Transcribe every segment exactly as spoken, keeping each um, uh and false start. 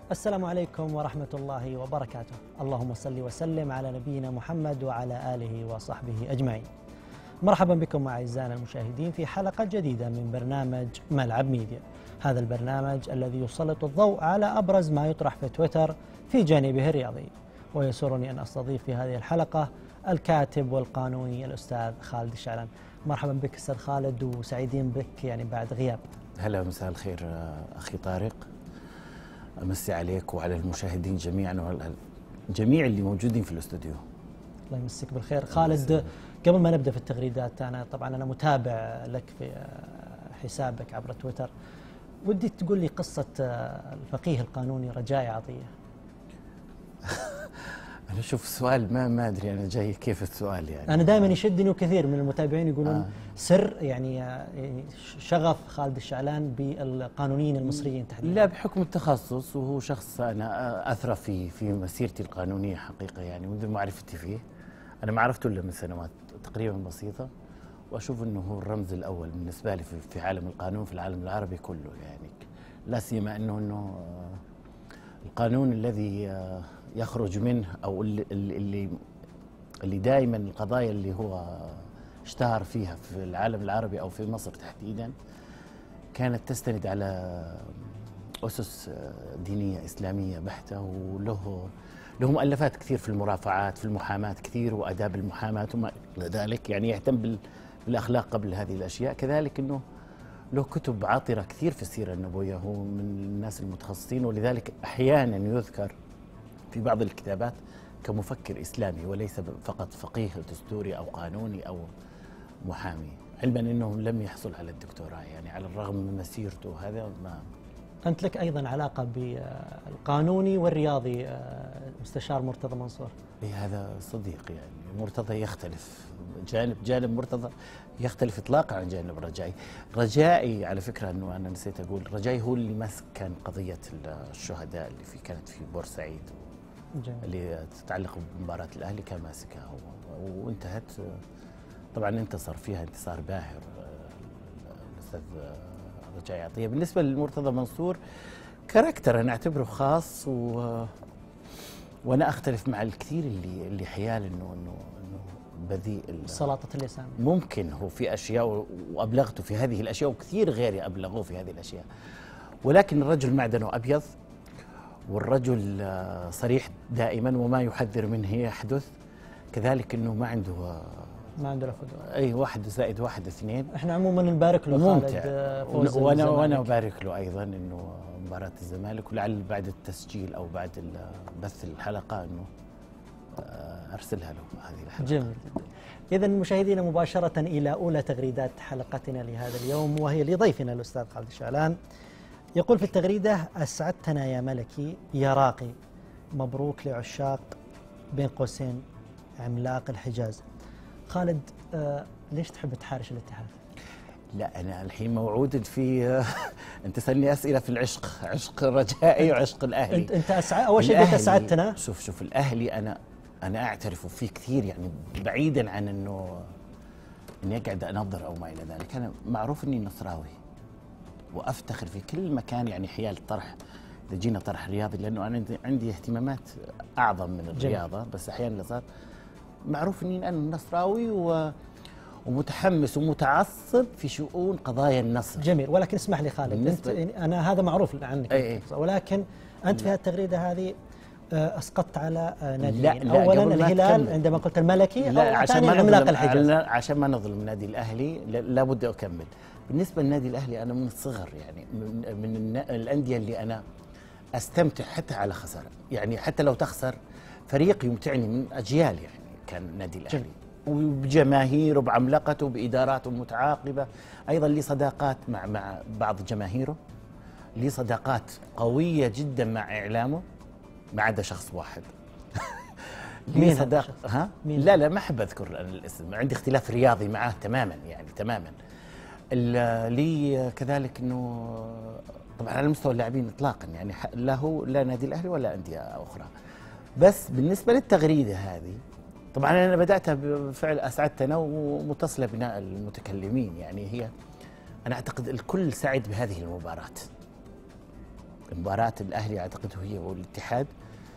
السلام عليكم ورحمة الله وبركاته. اللهم صل وسلم على نبينا محمد وعلى آله وصحبه أجمعين. مرحبا بكم أعزائنا المشاهدين في حلقة جديدة من برنامج ملعب ميديا. هذا البرنامج الذي يسلط الضوء على أبرز ما يطرح في تويتر في جانبه الرياضي. ويسرني أن أستضيف في هذه الحلقة الكاتب والقانوني الأستاذ خالد الشعلان. مرحبا بك أستاذ خالد، وسعيدين بك يعني بعد غياب. هلا ومساء الخير أخي طارق، أمسي عليك وعلى المشاهدين جميعا وعلى جميع اللي موجودين في الاستوديو. الله يمسك بالخير. خالد، قبل ما نبدأ في التغريدات، أنا طبعا أنا متابع لك في حسابك عبر تويتر، ودي تقول لي قصة الفقيه القانوني رجاء عطية. أنا شوف السؤال ما ما أدري أنا جاي كيف السؤال يعني. أنا دائما يشدني، وكثير من المتابعين يقولون آه. سر يعني شغف خالد الشعلان بالقانونيين المصريين تحديدا. لا، بحكم التخصص، وهو شخص أنا أثرى في في مسيرتي القانونية حقيقة، يعني منذ معرفتي فيه. أنا ما عرفته إلا من سنوات تقريبا بسيطة، وأشوف أنه هو الرمز الأول بالنسبة لي في عالم القانون في العالم العربي كله، يعني لا سيما أنه أنه القانون الذي يخرج منه أو اللي اللي اللي دائما القضايا اللي هو اشتهر فيها في العالم العربي أو في مصر تحديدا كانت تستند على أسس دينية إسلامية بحتة، وله له مؤلفات كثير في المرافعات، في المحاماة كثير، وآداب المحاماة وما إلى ذلك، يعني يهتم بالأخلاق قبل هذه الأشياء. كذلك أنه له كتب عاطرة كثير في السيرة النبوية، هو من الناس المتخصصين، ولذلك أحيانا يذكر في بعض الكتابات كمفكر إسلامي وليس فقط فقيه دستوري أو قانوني أو محامي، علما أنه لم يحصل على الدكتوراه، يعني على الرغم من مسيرته هذا. ما أنت لك أيضا علاقة بالقانوني والرياضي مستشار مرتضى منصور. إيه، هذا صديق، يعني مرتضى يختلف جانب جانب مرتضى يختلف إطلاقا عن جانب رجائي. رجائي على فكرة أنه أنا نسيت أقول، رجائي هو اللي مسك كان قضية الشهداء اللي في كانت في بورسعيد، جميل. اللي تتعلق بمباراة الأهلي، كان ماسكها هو وانتهت. طبعا انتصر فيها انتصار باهر الأستاذ رجائي عطية. بالنسبة لمرتضى منصور كاركتر أنا أعتبره خاص، و وأنا أختلف مع الكثير اللي اللي حيال إنه إنه إنه بذيء سلاطة اللسان. ممكن هو في أشياء وأبلغته في هذه الأشياء، وكثير غيري أبلغوه في هذه الأشياء، ولكن الرجل معدنه أبيض، والرجل صريح دائما، وما يحذر منه يحدث. كذلك إنه ما عنده ما عنده فضول. أي واحد زائد واحد اثنين. احنا عموما نبارك له خالد فوز وانا الزمالك. وانا ابارك له ايضا انه مباراة الزمالك، ولعل بعد التسجيل او بعد بث الحلقة انه ارسلها له هذه الحلقة. جميل. اذا مشاهدينا، مباشرة الى اولى تغريدات حلقتنا لهذا اليوم، وهي لضيفنا الاستاذ خالد الشعلان. يقول في التغريدة: اسعدتنا يا ملكي يا راقي، مبروك لعشاق بين قوسين عملاق الحجاز. خالد، آه ليش تحب تحارش الاتحاد؟ لا، أنا الحين موعود في أنت تسألني أسئلة في العشق، عشق رجائي وعشق الأهلي. أنت أنت أسعد أول شيء، أنت أسعدتنا. شوف شوف الأهلي أنا أنا أعترف فيه كثير، يعني بعيدا عن إنه إني أقعد أنظر أو ما إلى ذلك. أنا معروف إني نصراوي، وأفتخر في كل مكان، يعني حيال الطرح إذا جينا طرح رياضي، لأنه أنا عندي اهتمامات أعظم من الرياضة. جميل. بس أحيانا صار معروف اني انا نصراوي و... ومتحمس ومتعصب في شؤون قضايا النصر. جميل. ولكن اسمح لي خالد، انت انا هذا معروف عنك، أي أي. ولكن انت في التغريده هذه اسقطت على ناديين. لا لا، اولا الهلال عندما قلت الملكي، لا، عشان ما عملاق الحجاز، عشان ما نظلم النادي الاهلي لابد اكمل. بالنسبه للنادي الاهلي انا من الصغر، يعني من, من الانديه اللي انا استمتع حتى على خساره، يعني حتى لو تخسر فريق يمتعني من اجيال، يعني كان النادي الأهلي وبجماهيره بعملقته بإداراته متعاقبة. أيضا لي صداقات مع مع بعض جماهيره، لي صداقات قوية جدا مع إعلامه، ما عدا شخص واحد. لي صداقة ها؟ لا لا، ما أحب أذكر الاسم، عندي اختلاف رياضي معه تماما، يعني تماما. لي كذلك أنه طبعا على مستوى اللاعبين إطلاقا، يعني لا هو لا نادي الأهلي ولا أندية أخرى. بس بالنسبة للتغريدة هذه، طبعا أنا بدأتها بفعل أسعدتنا ومتصلة بناء المتكلمين، يعني هي أنا أعتقد الكل سعد بهذه المباراة، مباراة الأهلي أعتقد هي والاتحاد،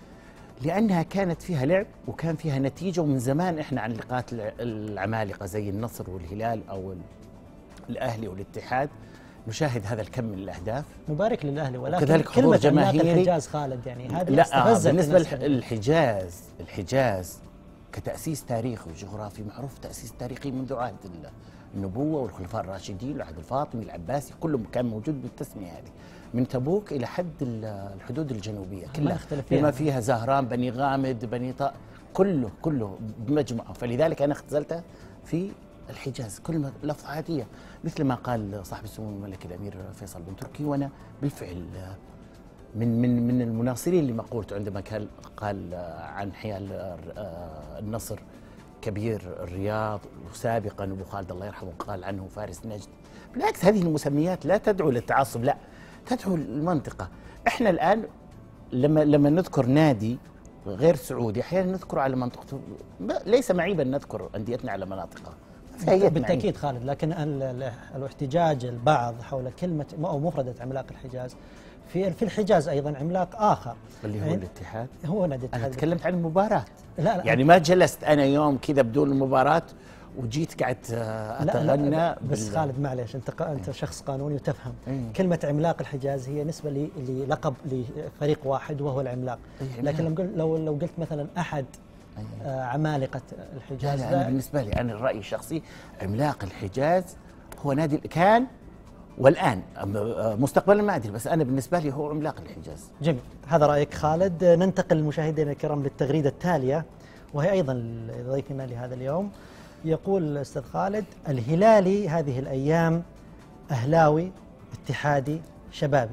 لأنها كانت فيها لعب وكان فيها نتيجة، ومن زمان إحنا عن لقاءات العمالقة زي النصر والهلال أو الأهلي والاتحاد نشاهد هذا الكم من الأهداف. مبارك للأهلي، ولكن كذلك حضور جماهيري. الحجاز خالد يعني هذه لا بالنسبة للحجاز، الحجاز كتأسيس تاريخي وجغرافي معروف تأسيس تاريخي منذ عهد النبوة والخلفاء الراشدين والعهد الفاطمي العباسي، كله كان موجود بالتسمية هذه من تبوك إلى حد الحدود الجنوبية كلها بما فيها زهران، بني غامد، بني طاء، كله كله بمجموعة. فلذلك أنا اختزلتها في الحجاز، كلمة لفظة عادية مثل ما قال صاحب السمو الملك الأمير فيصل بن تركي، وأنا بالفعل من من من المناصرين لمقولته عندما قال عن حيال النصر كبير الرياض، وسابقا أبو خالد الله يرحمه قال عنه فارس نجد. بالعكس هذه المسميات لا تدعو للتعصب، لا تدعو للمنطقة. احنا الآن لما لما نذكر نادي غير سعودي احيانا نذكر على منطقته، ليس معيبا نذكر أنديتنا على مناطقها بالتأكيد خالد، لكن الاحتجاج البعض حول كلمة أو مفردة عملاق الحجاز، في في الحجاز أيضا عملاق آخر اللي هو يعني الاتحاد. هو نادي الاتحاد. أنا تكلمت عن المباراة، لا لا يعني ما جلست أنا يوم كذا بدون المباراة وجيت قعدت أتغنى. لا لا بس خالد معليش، أنت أنت شخص قانوني وتفهم. أيه. كلمة عملاق الحجاز هي نسبة للقب لفريق واحد وهو العملاق. أيه. لكن لو لو قلت مثلا أحد أيه. عمالقة الحجاز، لا, لا, لا أنا بالنسبة لي أنا الرأي الشخصي عملاق الحجاز هو نادي كان والآن، مستقبلا ما أدري، بس أنا بالنسبة لي هو عملاق الحجاز. جميل، هذا رأيك خالد. ننتقل مشاهدينا الكرام للتغريدة التالية، وهي أيضا لضيفنا لهذا اليوم. يقول الأستاذ خالد: الهلالي هذه الأيام أهلاوي اتحادي شبابي،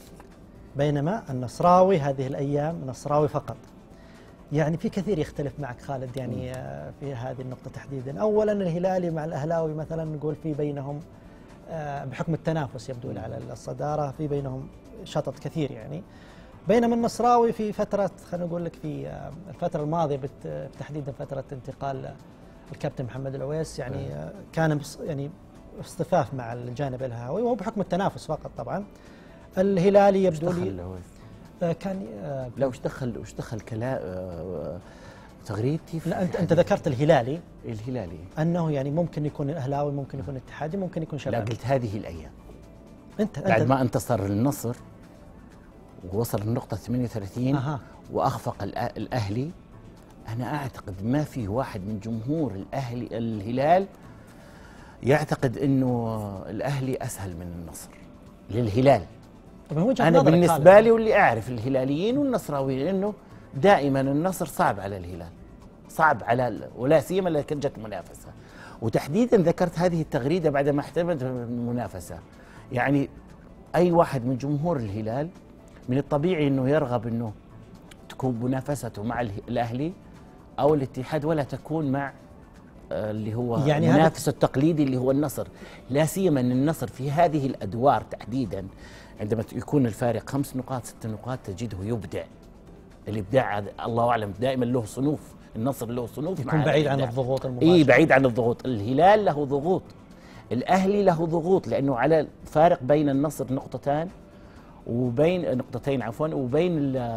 بينما النصراوي هذه الأيام نصراوي فقط. يعني في كثير يختلف معك خالد يعني في هذه النقطة تحديدا. أولا الهلالي مع الأهلاوي مثلا نقول في بينهم بحكم التنافس يبدو لي على الصدارة في بينهم شطط كثير يعني، بينما النصراوي في فترة خلينا نقول لك في الفترة الماضية تحديدا فترة انتقال الكابتن محمد العويس يعني كان يعني اصطفاف مع الجانب الهاوي، وهو بحكم التنافس فقط. طبعا الهلالي يبدو لي كان لا وش دخل وش دخل كلام تغريدتي؟ لا انت انت ذكرت الهلالي الهلالي انه يعني ممكن يكون اهلاوي، ممكن يكون اتحادي، ممكن يكون شبابي. لا قلت هذه الايام انت بعد انت ما انتصر النصر ووصل النقطة ثمانية وثلاثين أها. واخفق الاهلي، انا اعتقد ما في واحد من جمهور الاهلي الهلال يعتقد انه الاهلي اسهل من النصر للهلال. انا بالنسبة لي واللي اعرف الهلاليين والنصراويين انه دائما النصر صعب على الهلال، صعب على ولا سيما لكن جت منافسه، وتحديدا ذكرت هذه التغريده بعد ما احتملت المنافسه. يعني اي واحد من جمهور الهلال من الطبيعي انه يرغب انه تكون منافسته مع الاهلي او الاتحاد ولا تكون مع اللي هو يعني منافسه التقليدي اللي هو النصر، لا سيما ان النصر في هذه الادوار تحديدا عندما يكون الفارق خمس نقاط ست نقاط تجده يبدع. الابداع الله اعلم دائما له صنوف، النصر له صنوف، يكون بعيد عن الضغوط المباشره. اي بعيد عن الضغوط. الهلال له ضغوط، الاهلي له ضغوط، لانه على فارق بين النصر نقطتان وبين نقطتين عفوا وبين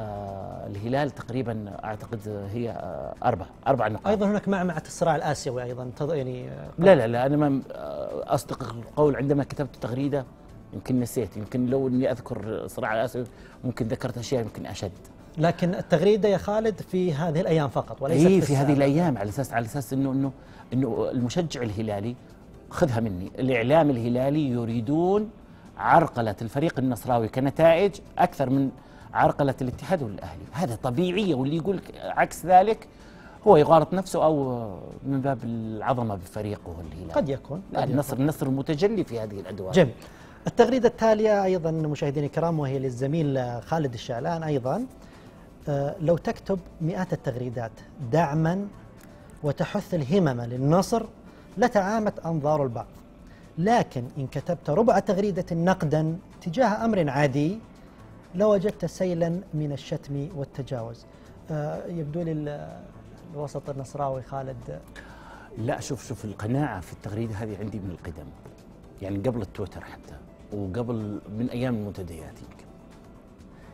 الهلال تقريبا اعتقد هي اربع اربع نقاط. ايضا هناك معمعة الصراع الاسيوي ايضا يعني. لا لا لا انا ما اصدق القول عندما كتبت تغريده يمكن نسيت، يمكن لو اني اذكر صراع الاسيوي ممكن ذكرت اشياء يمكن اشد. لكن التغريده يا خالد في هذه الايام فقط وليس في, في هذه الايام، على اساس على اساس انه انه انه المشجع الهلالي خذها مني، الاعلام الهلالي يريدون عرقله الفريق النصراوي كنتائج اكثر من عرقله الاتحاد والاهلي، هذا طبيعيه، واللي يقول عكس ذلك هو يغالط نفسه او من باب العظمه بفريقه الهلال. قد يكون. لا النصر النصر متجلي في هذه الادوار. جميل. التغريده التاليه ايضا مشاهدينا الكرام وهي للزميل خالد الشعلان ايضا. أه لو تكتب مئات التغريدات دعما وتحث الهمم للنصر لتعامت أنظار البعض، لكن إن كتبت ربع تغريدة نقدا تجاه أمر عادي لوجدت سيلا من الشتم والتجاوز. أه يبدو لي الوسط النصراوي خالد. لا شوف شوف القناعة في التغريدة هذه عندي من القدم، يعني قبل التويتر حتى وقبل من أيام المنتديات يمكن.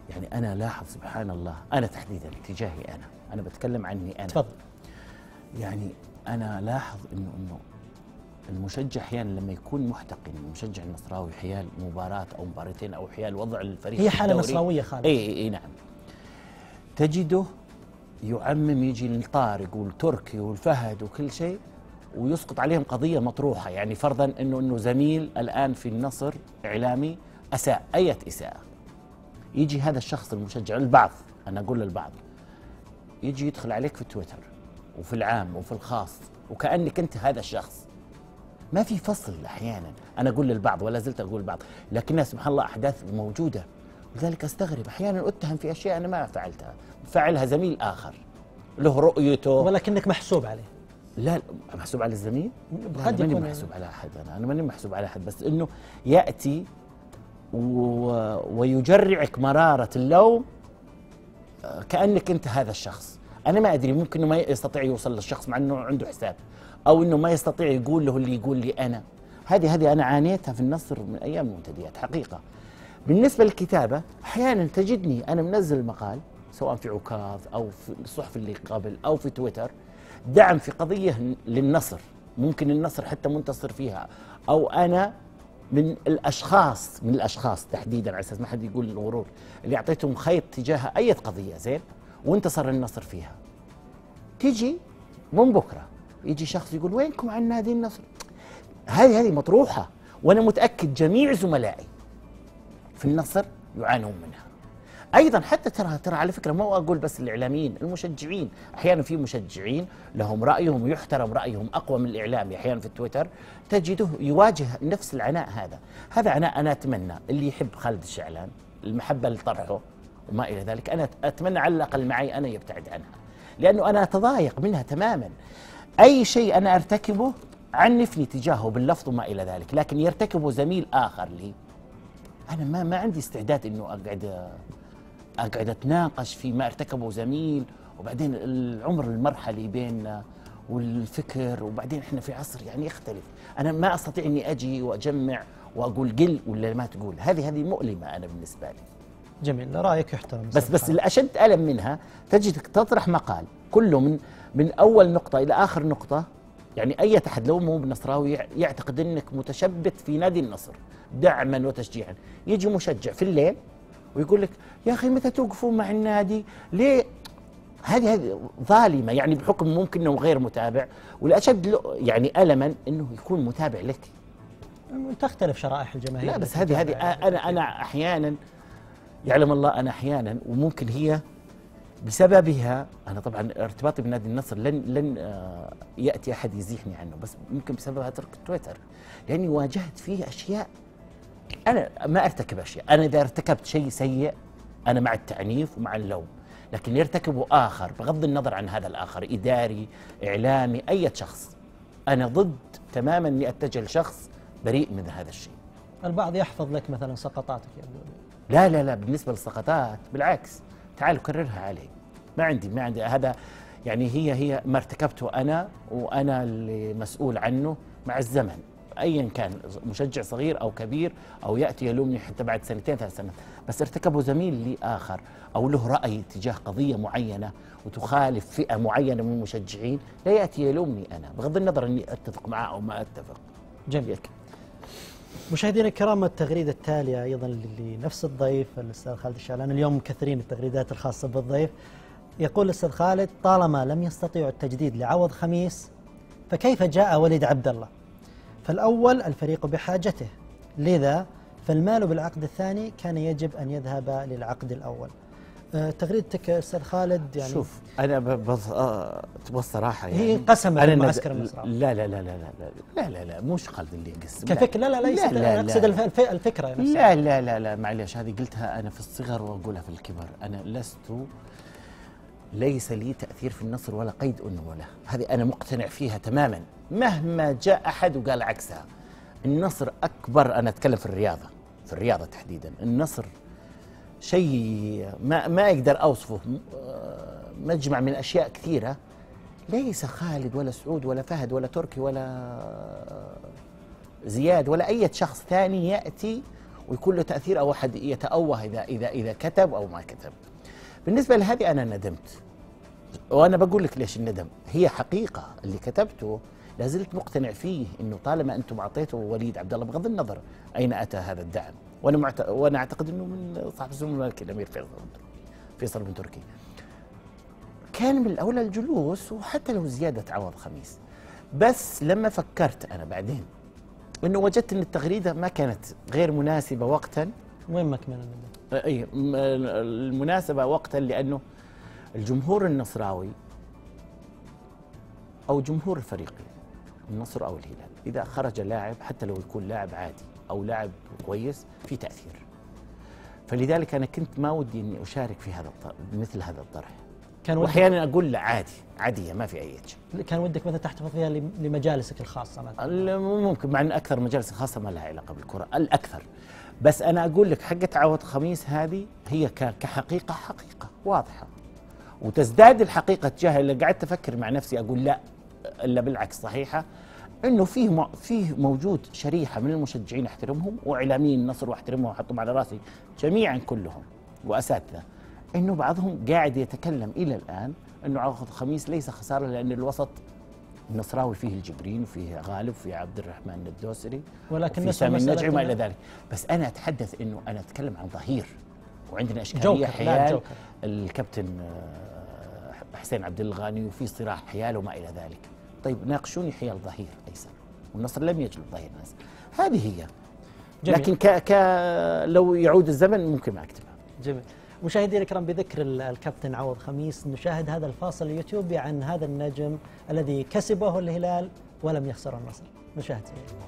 يعني أنا لاحظ سبحان الله، أنا تحديدا تجاهي أنا أنا بتكلم عني أنا. تفضل. يعني أنا لاحظ إنه إنه المشجع أحيانا لما يكون محتقن، المشجع النصراوي حيال مباراة أو مباراتين أو حيال وضع الفريق هي حالة نصراوية خالد. إي إي إي نعم. تجده يعمم، يجي للطارق والتركي والفهد وكل شيء ويسقط عليهم قضية مطروحة. يعني فرضا إنه إنه زميل الآن في النصر إعلامي أساء أية إساءة، يجي هذا الشخص المشجع، البعض أنا أقول للبعض، يجي يدخل عليك في تويتر وفي العام وفي الخاص وكأنك أنت هذا الشخص. ما في فصل أحيانا. أنا أقول للبعض ولا زلت أقول للبعض، لكنها سبحان الله أحداث موجودة، ولذلك أستغرب أحيانا أتهم في أشياء أنا ما فعلتها، فعلها زميل آخر له رؤيته، ولكنك محسوب عليه. لا محسوب على الزميل؟ قد ماني يكون محسوب على أحد، أنا أنا ماني محسوب على أحد، بس إنه يأتي و... ويجرعك مرارة اللوم كأنك أنت هذا الشخص. أنا ما أدري، ممكن إنه ما يستطيع يوصل للشخص مع إنه عنده حساب، أو إنه ما يستطيع يقول له اللي يقول لي أنا. هذه هذه أنا عانيتها في النصر من أيام المنتديات حقيقة. بالنسبة للكتابة أحيانا تجدني أنا منزل مقال سواء في عكاظ أو في الصحف اللي قبل أو في تويتر، دعم في قضية للنصر، ممكن النصر حتى منتصر فيها، أو أنا من الأشخاص من الأشخاص تحديدا على أساس ما حد يقول الغرور اللي أعطيتهم خيط تجاه أي قضية زين وانتصر النصر فيها. تيجي من بكرة يجي شخص يقول وينكم عن نادي النصر؟ هذه هذه مطروحة، وأنا متأكد جميع زملائي في النصر يعانون منها أيضا. حتى ترى ترى على فكرة، ما أقول بس الإعلاميين، المشجعين أحيانا في مشجعين لهم رأيهم يحترم، رأيهم أقوى من الإعلامي. أحيانا في التويتر تجده يواجه نفس العناء. هذا هذا عناء أنا أتمنى اللي يحب خالد الشعلان المحبة لطرحه وما إلى ذلك، أنا أتمنى على الأقل معي أنا يبتعد عنها، لأنه أنا أتضايق منها تماما. أي شيء أنا أرتكبه عنفني تجاهه باللفظ وما إلى ذلك، لكن يرتكبه زميل آخر لي أنا ما ما عندي استعداد إنه أقعد أقعد أتناقش في ما ارتكبه زميل، وبعدين العمر المرحلي بيننا والفكر، وبعدين إحنا في عصر يعني يختلف. أنا ما أستطيع إني أجي وأجمع وأقول قل ولا ما تقول. هذه هذه مؤلمة أنا بالنسبة لي. جميل، رأيك يحترم. بس بس الأشد ألم منها تجدك تطرح مقال كله من من أول نقطة إلى آخر نقطة، يعني أي أحد لو مو بنصراوي يعتقد أنك متشبث في نادي النصر دعما وتشجيعا، يجي مشجع في الليل ويقول لك يا أخي متى توقفون مع النادي؟ ليه؟ هذه هذه ظالمة، يعني بحكم ممكن أنه غير متابع، والأشد يعني ألما أنه يكون متابع لك. تختلف شرائح الجماهير. لا بس هذه هذه أنا أنا أحيانا يعلم الله، أنا أحيانا وممكن هي بسببها، أنا طبعا ارتباطي بنادي النصر لن لن يأتي أحد يزيحني عنه، بس ممكن بسببها ترك تويتر، لأني واجهت فيه أشياء. أنا ما أرتكب أشياء، أنا إذا ارتكبت شيء سيء أنا مع التعنيف ومع اللوم، لكن يرتكبه آخر بغض النظر عن هذا الآخر، إداري إعلامي أي شخص، أنا ضد تماما أني أتجه لشخص بريء من هذا الشيء. البعض يحفظ لك مثلا سقطاتك يا أبو. لا لا لا، بالنسبة للسقطات بالعكس، تعالوا كررها علي، ما عندي ما عندي هذا، يعني هي هي ما ارتكبته أنا وأنا اللي مسؤول عنه مع الزمن، أيا كان مشجع صغير أو كبير أو يأتي يلومني حتى بعد سنتين ثلاث سنوات، بس ارتكبه زميل لي آخر أو له رأي تجاه قضية معينة وتخالف فئة معينة من المشجعين، لا يأتي يلومني أنا بغض النظر أني أتفق معه أو ما أتفق. جميل. مشاهدينا الكرام، التغريدة التالية أيضا لنفس الضيف الأستاذ خالد الشعلان، اليوم مكثرين التغريدات الخاصة بالضيف. يقول الأستاذ خالد: طالما لم يستطيعوا التجديد لعوض خميس فكيف جاء وليد عبد الله؟ فالأول الفريق بحاجته، لذا فالمال بالعقد الثاني كان يجب أن يذهب للعقد الأول. أه تغريدتك أستاذ خالد يعني شوف أنا بص آه تبغى الصراحة يعني هي قسم على المعسكر النصراوي. لا لا لا لا لا لا لا لا مش خالد اللي يقسم كفكر. لا لا لا, لا, لا, لا أقصد الف الفكرة لا نفسها. لا لا لا معلش، هذه قلتها أنا في الصغر وأقولها في الكبر. أنا لست ليس لي تأثير في النصر ولا قيد أنه له، هذه أنا مقتنع فيها تماما مهما جاء أحد وقال عكسها. النصر أكبر، أنا أتكلم في الرياضة في الرياضة تحديدا، النصر شيء ما ما أقدر أوصفه، مجمع من أشياء كثيرة. ليس خالد ولا سعود ولا فهد ولا تركي ولا زياد ولا أي شخص ثاني يأتي ويكون له تاثير او احد يتأوه اذا اذا اذا كتب او ما كتب. بالنسبه لهذه انا ندمت، وانا بقول لك ليش الندم. هي حقيقه اللي كتبته لازلت مقتنع فيه، انه طالما انتم اعطيتوا وليد عبد الله بغض النظر اين اتى هذا الدعم، وانا معت... وانا اعتقد انه من صاحب السمو الملكي الامير فيصل فيصل بن تركي، كان من الاولى الجلوس وحتى لو زياده عوض خميس. بس لما فكرت انا بعدين انه وجدت ان التغريده ما كانت غير مناسبه وقتا. وين مكمن الندم؟ اي المناسبه وقتا، لانه الجمهور النصراوي او جمهور الفريقين النصر او الهلال، اذا خرج لاعب حتى لو يكون لاعب عادي او لاعب كويس في تاثير. فلذلك انا كنت ما ودي اني اشارك في هذا مثل هذا الطرح. كان واحيانا اقول لا عادي عاديه ما في اي شيء. كان ودك مثلا تحتفظ فيها لمجالسك الخاصه مثلا؟ ممكن، مع ان اكثر مجالس الخاصه ما لها علاقه بالكره الاكثر. بس انا اقول لك حقه عوض خميس هذه هي كحقيقه حقيقه واضحه، وتزداد الحقيقه تجاه اللي قعدت افكر مع نفسي اقول لا، الا بالعكس صحيحه، انه فيه فيه موجود شريحه من المشجعين احترمهم واعلاميين النصر واحترمهم واحطهم على راسي جميعا كلهم واساتذه، انه بعضهم قاعد يتكلم الى الان انه عوض خميس ليس خساره، لان الوسط النصراوي فيه الجبرين وفيه غالب وفيه عبد الرحمن الدوسري ولكن سامي النجعي وما الى ذلك. بس انا اتحدث انه انا اتكلم عن ظهير، وعندنا اشكاليه حيال الكابتن حسين عبد الغاني وفي صراع حيال وما الى ذلك. طيب ناقشوني حيال ظهير ايسر، والنصر لم يجلب ظهير ناس، هذه هي. جميل. لكن ك ك لو يعود الزمن ممكن ما اكتبها. جميل. مشاهدينا الكرام، بذكر الكابتن عوض خميس نشاهد هذا الفاصل اليوتيوبي عن هذا النجم الذي كسبه الهلال ولم يخسر النصر. نشاهد.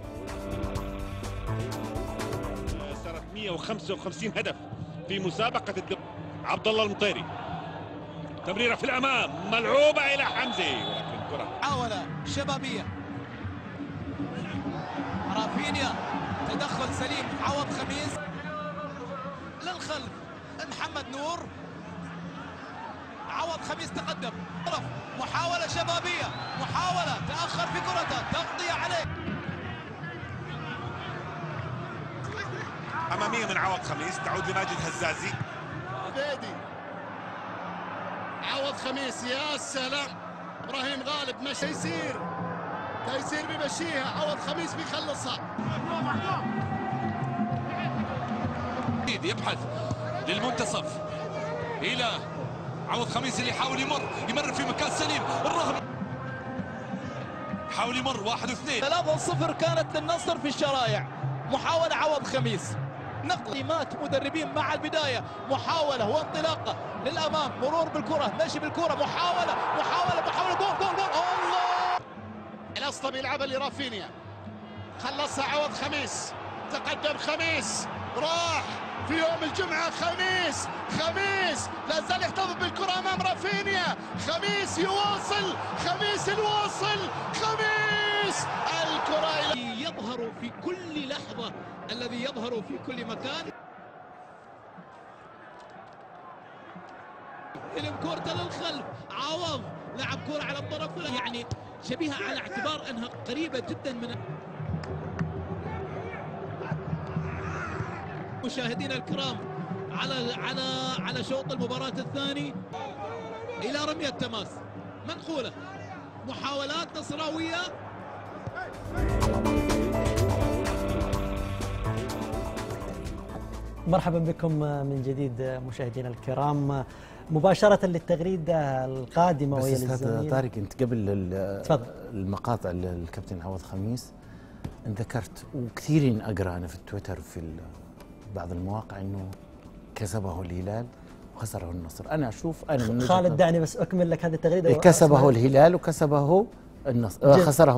صارت مئة وخمسة وخمسين هدف في مسابقة الدب. عبد الله المطيري، تمريرة في الأمام ملعوبة إلى حمزي، ولكن كرة محاولة شبابية. رافينيا، تدخل سليم. عوض خميس للخلف، محمد نور. عوض خميس تقدم، محاولة شبابية، محاولة تأخر في كرته، تغطية عليه. أمامية من عوض خميس تعود لماجد هزازي. بيدي عوض خميس، يا سلام. ابراهيم غالب مش تيسير، تيسير بيمشيها، عوض خميس بيخلصها. يبحث للمنتصف الى عوض خميس اللي يحاول يمر يمر في مكان سليم، الرغم حاول يمر واحد واثنين. ثلاثة صفر كانت للنصر في الشرايع. محاولة عوض خميس، نقليمات مدربين مع البداية، محاولة وانطلاقة للأمام، مرور بالكرة، مشي بالكرة، محاولة محاولة محاولة جول جول جول. الله، الأسطى بيلعبها لرافينيا، خلصها عوض خميس، تقدم خميس، راح في يوم الجمعة. خميس خميس لا زال يحتفظ بالكرة أمام رافينيا. خميس يواصل، خميس الواصل، خميس الكرة إلى يظهر في كل لحظة، الذي يظهر في كل مكان. فيلم كورته للخلف، عوض لعب كرة على الطرف، يعني شبيهة على اعتبار أنها قريبة جدا من مشاهدينا الكرام على على على شوط المباراة الثاني إلى رمية تماس منقولة. محاولات نصراوية. مرحبا بكم من جديد مشاهدينا الكرام، مباشرة للتغريدة القادمة وهي للزميل. بس طارق، انت قبل المقاطع الكابتن عوض خميس ذكرت، وكثيرين اقرا انا في التويتر وفي بعض المواقع انه كسبه الهلال وخسره النصر. انا اشوف انا من خالد دعني بس اكمل لك هذه التغريده. كسبه الهلال وكسبه النصر، خسره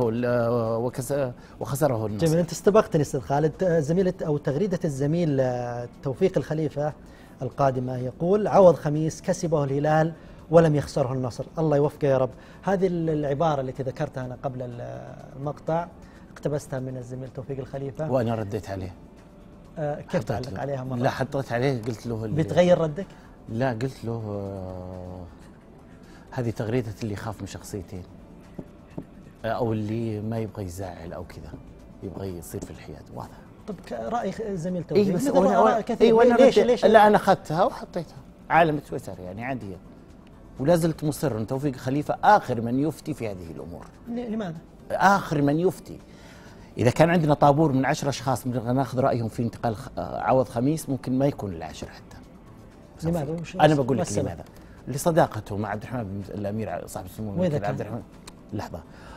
وخسره النصر. جميل، انت استبقتني استاذ خالد. زميله او تغريده الزميل توفيق الخليفه القادمه يقول: عوض خميس كسبه الهلال ولم يخسره النصر. الله يوفقه يا رب. هذه العباره التي ذكرتها انا قبل المقطع اقتبستها من الزميل توفيق الخليفه وانا رديت عليه. آه كيف تعلق عليها مرة؟ لا، حطيت عليه قلت له بتغير ردك؟ لا، قلت له آه هذه تغريدة اللي يخاف من شخصيتين، آه او اللي ما يبغى يزعل او كذا، يبغى يصير في الحياد. واضح. طب راي زميل توفيق إيه بس مثل آراء كثير. إيه وأنا ليش ليش ليش لا أنا أخذتها وحطيتها عالم تويتر يعني عادية، ولا زلت مصر أن توفيق خليفة آخر من يفتي في هذه الأمور. لماذا؟ آخر من يفتي. إذا كان عندنا طابور من عشر أشخاص ناخذ رأيهم في انتقال عوض خميس، ممكن ما يكون العاشر حتى. لماذا؟ أنا بقول لك لماذا؟ لصداقته مع عبد الرحمن بن الأمير صاحب السمو الملك عبد الرحمن. لحظة.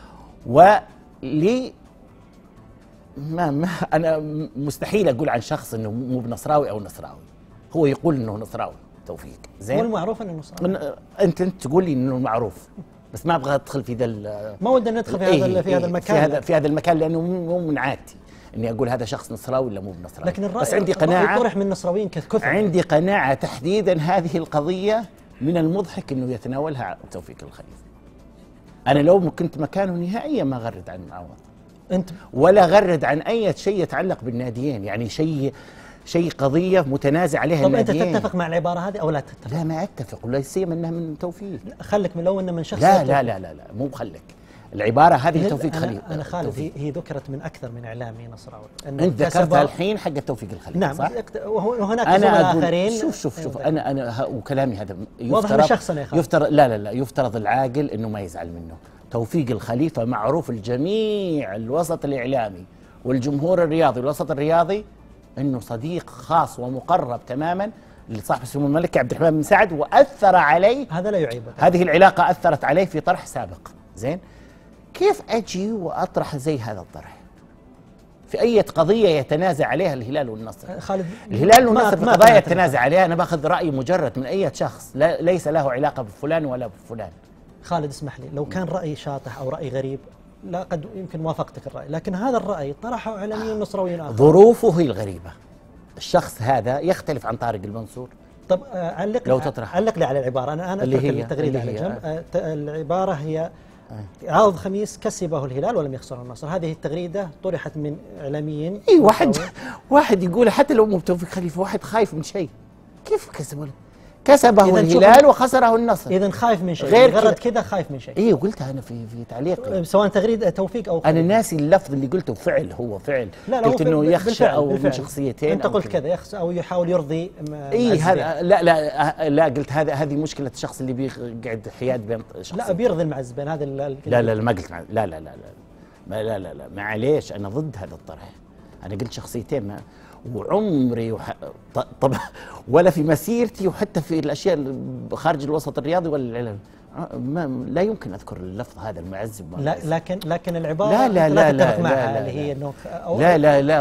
ولي ما, ما أنا مستحيل أقول عن شخص إنه مو بنصراوي أو نصراوي، هو يقول إنه نصراوي توفيق. زين؟ والمعروف إنه نصراوي. أنت أنت تقول لي إنه معروف، بس ما ابغى ادخل في ذا ما ودنا ندخل في هذا إيه في هذا المكان في هذا في هذا المكان لانه مو من عادتي اني اقول هذا شخص نصراوي ولا مو بنصراوي. لكن الرأي بس عندي قناعه يطرح من نصراويين كثر. عندي قناعه تحديدا هذه القضيه من المضحك انه يتناولها توفيق الخليفه. انا لو كنت مكانه نهائيا ما غرد عن معوض انت ولا غرد عن اي شيء يتعلق بالناديين، يعني شيء شيء قضيه متنازع عليها الناديين. طب انت تتفق مع العباره هذه او لا تتفق؟ لا ما اتفق، ولا سيما انها من توفيق. خلك من لو انه من شخص. لا لا لا لا لا مو بخلك. العباره هذه توفيق خليفه. انا خالد هي, هي ذكرت من اكثر من اعلامي نصراوي. انت ذكرتها الحين حق توفيق الخليفه. نعم صح؟ وهناك زملاء اخرين. شوف شوف شوف انا انا وكلامي هذا يفترض شخصا يا يفترض لا لا لا يفترض العاقل انه ما يزعل منه. توفيق الخليفه معروف الجميع الوسط الاعلامي والجمهور الرياضي والوسط الرياضي انه صديق خاص ومقرب تماما لصاحب السمو الملكي عبد الرحمن بن سعد، واثر عليه. هذا لا يعيبه. هذه العلاقه اثرت عليه في طرح سابق. زين؟ كيف اجي واطرح زي هذا الطرح في اي قضيه يتنازع عليها الهلال والنصر؟ خالد الهلال والنصر في قضايا يتنازع عليها، انا باخذ راي مجرد من اي شخص لا ليس له علاقه بفلان ولا بفلان. خالد اسمح لي، لو كان راي شاطح او راي غريب لا قد يمكن موافقتك الراي، لكن هذا الراي طرحه اعلاميين نصراويين اخر. ظروفه هي الغريبه. الشخص هذا يختلف عن طارق المنصور. طب علق لو تطرح علق لي على العباره، انا انا اللي هي التغريده على جنب. العباره هي عوض خميس كسبه الهلال ولم يخسره النصر. هذه التغريده طرحت من اعلاميين. اي واحد واحد يقول حتى لو مو بتوفيق خليفه، واحد خايف من شيء. كيف كسبه؟ كسبه الهلال وخسره النصر. اذا خايف من شيء غير غرد كذا خايف من شيء. اي قلتها انا في في تعليقي سواء تغريده توفيق او انا ناسي اللفظ اللي قلته. فعل هو فعل. لا قلت انه يخشى بالفعل او بالفعل. من شخصيتين. انت قلت كذا يخشى او يحاول يرضي. اي هذا لا لا لا قلت هذا هذه مشكله الشخص اللي بيقعد حياد بين شخصين. لا بيرضي المعزبين هذا. لا لا لا ما قلت لا لا لا لا لا لا لا, لا. معليش انا ضد هذا الطرح. انا قلت شخصيتين ما وعمري وح... طب ولا في مسيرتي وحتى في الاشياء خارج الوسط الرياضي ولا العلم ما لا يمكن اذكر اللفظ هذا المعزب. لا لكن لكن العباره لا لا لا لا معها اللي هي انه لا لا لا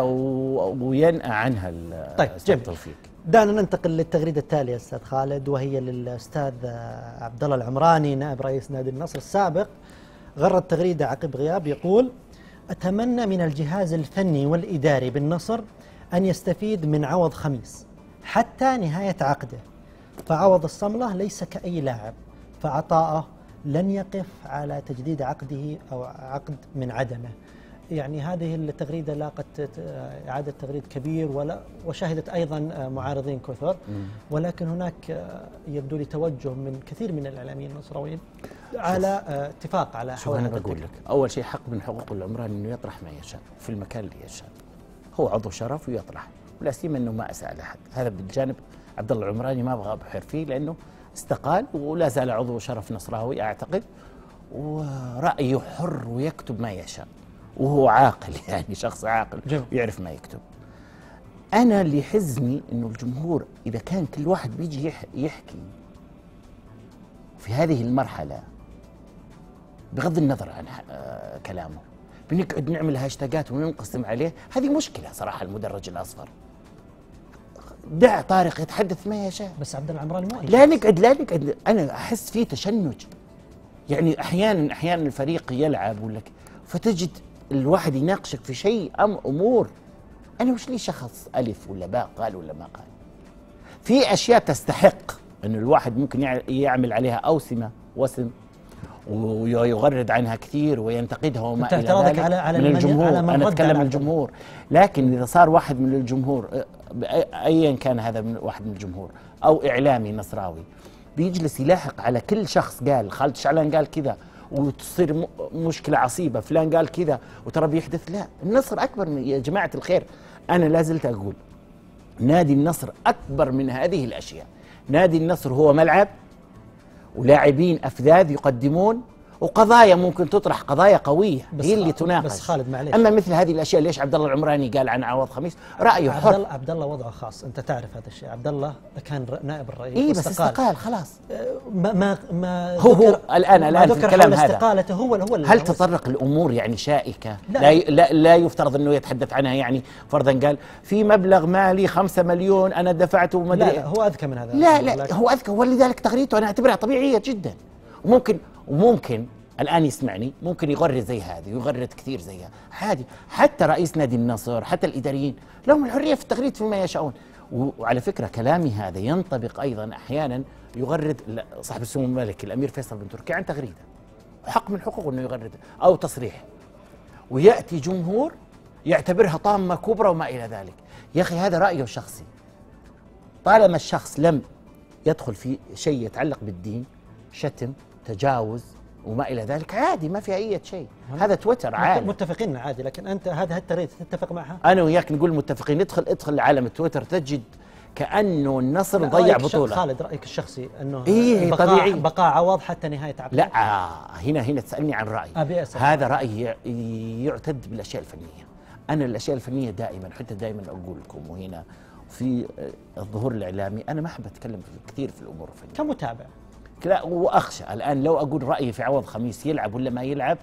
وينأى عنها. طيب جميل. توفيق. دعنا ننتقل للتغريده التاليه استاذ خالد، وهي للاستاذ عبد الله العمراني نائب رئيس نادي النصر السابق. غرد تغريده عقب غياب يقول: اتمنى من الجهاز الفني والاداري بالنصر أن يستفيد من عوض خميس حتى نهاية عقده، فعوض الصملة ليس كأي لاعب، فعطاءه لن يقف على تجديد عقده أو عقد من عدمه. يعني هذه التغريدة لاقت إعادة تغريد كبير ولا وشهدت أيضا معارضين كثر، ولكن هناك يبدو لي توجه من كثير من الإعلاميين النصراويين على اتفاق على حول. أنا بقول لك أول شيء حق من حقوق العمراني إنه يطرح ما يشاء في المكان اللي يشاء. هو عضو شرف ويطرح، ولا سيما انه ما اساء لاحد. هذا بالجانب عبد الله العمراني ما ابغى ابحر فيه لانه استقال ولا زال عضو شرف نصراوي اعتقد، ورايه حر ويكتب ما يشاء، وهو عاقل يعني شخص عاقل ويعرف ما يكتب. انا اللي يحزني انه الجمهور اذا كان كل واحد بيجي يحكي في هذه المرحله بغض النظر عن كلامه بنقعد نعمل هاشتاجات وننقسم عليه، هذه مشكله صراحه. المدرج الاصفر دع طارق يتحدث ما يشاء، بس عبد العمراني مو لا نقعد لا نقعد. انا احس فيه تشنج، يعني احيانا احيانا الفريق يلعب ولا فتجد الواحد يناقشك في شيء ام امور انا وش لي شخص الف ولا باء قال ولا ما قال. في اشياء تستحق انه الواحد ممكن يعمل عليها اوسمه وسم ويغرد عنها كثير وينتقدها وما الى ذلك على على من الجمهور. على انا اتكلم عن الجمهور، لكن اذا صار واحد من الجمهور ايا كان هذا من واحد من الجمهور او اعلامي نصراوي بيجلس يلاحق على كل شخص قال خالد شعلان قال كذا وتصير مشكله عصيبه، فلان قال كذا وترى بيحدث. لا، النصر اكبر من يا جماعه الخير. أنا لازلت أقول نادي النصر أكبر من هذه الأشياء. نادي النصر هو ملعب ولاعبين أفذاذ يقدمون، وقضايا ممكن تطرح قضايا قوية هي اللي تناقش. بس خالد معليش، أما مثل هذه الأشياء ليش عبد الله العمراني قال عن عوض خميس رأيه عبد حر؟ الله عبد الله وضعه خاص، أنت تعرف هذا الشيء. عبد الله كان نائب الرئيس إيه بس استقال خلاص. ما ما ما هو هو الآن الآن في الكلام هذا استقالته هو هو هل تطرق الأمور يعني شائكة لا لا, لا لا يفترض أنه يتحدث عنها؟ يعني فرضا قال في مبلغ مالي خمسة مليون أنا دفعته وما لا, أدري. لا هو أذكى من هذا. لا لا هو أذكى، ولذلك تغريدته أنا أعتبرها طبيعية جدا. وممكن وممكن الآن يسمعني ممكن يغرد زي هذه ويغرد كثير زيها عادي. حتى رئيس نادي النصر حتى الإداريين لهم الحرية في التغريد فيما يشاءون. وعلى فكرة كلامي هذا ينطبق أيضا أحيانا يغرد صاحب السمو الملكي الأمير فيصل بن تركي عن تغريده، حق من حقوقه أنه يغرد أو تصريح، ويأتي جمهور يعتبرها طامة كبرى وما إلى ذلك. يا أخي هذا رأيه الشخصي، طالما الشخص لم يدخل في شيء يتعلق بالدين، شتم، تجاوز وما إلى ذلك، عادي ما فيها أي شيء. هذا تويتر عادي، متفقين عادي. لكن أنت هذا التغريدة تتفق معها؟ أنا وياك نقول متفقين. ادخل ادخل عالم التويتر تجد كأنه النصر ضيع بطولة. خالد رأيك الشخصي أنه إيه بقاء طبيعي بقاء عوض حتى نهاية عقده؟ لا آه هنا هنا تسألني عن رأيي. أبي أسأل. هذا رأيي يعتد بالأشياء الفنية. أنا الأشياء الفنية دائما حتى دائما أقول لكم، وهنا في الظهور الإعلامي أنا ما أحب أتكلم كثير في الأمور الفنية كمتابع. لا، وأخشى الآن لو أقول رأيي في عوض خميس يلعب ولا ما يلعب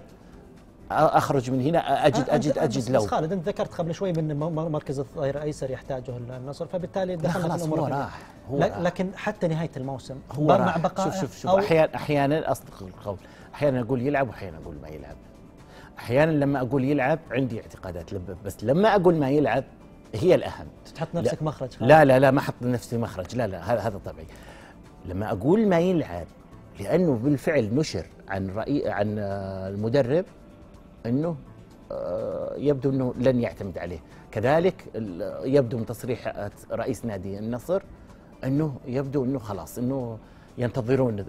أخرج من هنا أجد أجد أجد لو. بس خالد أنت ذكرت قبل شوي من مركز الظهير الأيسر يحتاجه النصر، فبالتالي دخلنا في الأمور. هو راح هو لكن حتى نهاية الموسم هو مع بقاء. شوف شوف شوف أحيانا أحيانا أصدق القول، أحيانا أقول يلعب وأحيانا أقول ما يلعب. أحيانا لما أقول يلعب عندي اعتقادات، بس لما أقول ما يلعب هي الأهم. تحط نفسك لا مخرج خالد. لا لا لا ما أحط نفسي مخرج، لا لا هذا هذا طبيعي. لما أقول ما يلعب لأنه بالفعل نشر عن رأي عن المدرب أنه يبدو أنه لن يعتمد عليه، كذلك يبدو من تصريح رئيس نادي النصر أنه يبدو أنه خلاص أنه ينتظرون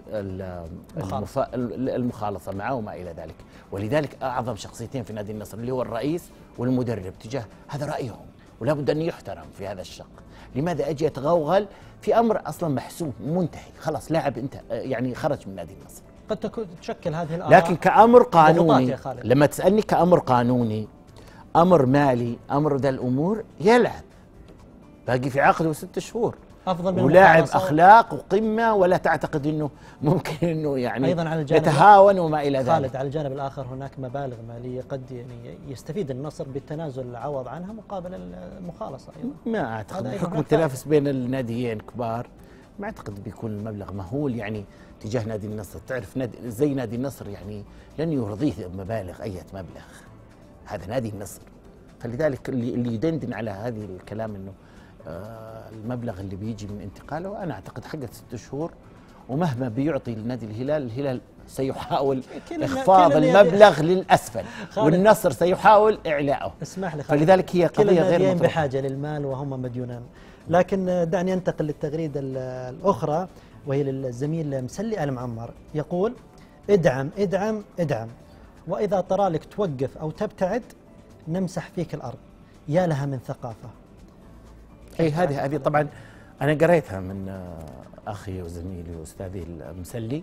المخالصة معه وما إلى ذلك. ولذلك أعظم شخصيتين في نادي النصر اللي هو الرئيس والمدرب تجاه هذا رأيهم، ولا بد أن يحترم في هذا الشق. لماذا أجي أتغوغل في أمر أصلا محسوم منتهي خلاص، لاعب انت يعني خرج من نادي النصر. قد تشكل هذه الآراء لكن كأمر قانوني، لما تسألني كأمر قانوني، أمر مالي، أمر ذا الأمور يلعب، باقي في عقده ست شهور أفضل من ولاعب أخلاق وقمة، ولا تعتقد أنه ممكن أنه يعني أيضا على الجانب يتهاون وما إلى ذلك. خالد على الجانب الآخر هناك مبالغ مالية قد يعني يستفيد النصر بالتنازل العوض عنها مقابل المخالصة أيضا. ما أعتقد بحكم التنافس بين الناديين كبار ما أعتقد بيكون المبلغ مهول يعني تجاه نادي النصر. تعرف نادي زي نادي النصر يعني لن يرضيه مبالغ أي مبلغ، هذا نادي النصر. فلذلك اللي اللي يدندن على هذه الكلام انه آه المبلغ اللي بيجي من انتقاله، انا اعتقد حقت ست شهور، ومهما بيعطي لنادي الهلال، الهلال سيحاول اخفاض المبلغ للاسفل والنصر سيحاول اعلاءه. اسمح لي فلذلك هي قضيه غير مطروحه، بحاجه للمال وهم مديونان. لكن دعني انتقل للتغريده الاخرى وهي للزميل مسلي آل معمر، يقول: ادعم ادعم ادعم، واذا طرى لك توقف او تبتعد نمسح فيك الارض. يا لها من ثقافه. اي هذه هذه طبعا انا قريتها من اخي وزميلي واستاذي المسلي.